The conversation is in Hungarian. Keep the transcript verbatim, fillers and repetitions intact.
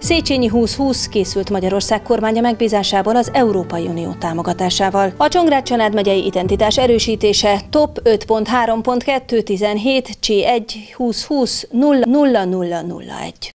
Széchenyi húsz-húsz készült Magyarország kormánya megbízásából az Európai Unió támogatásával. A Csongrád Csanád megyei identitás erősítése top öt pont három pont kettő tizenhét C egy húsz húsz nulla nulla nulla nulla egy.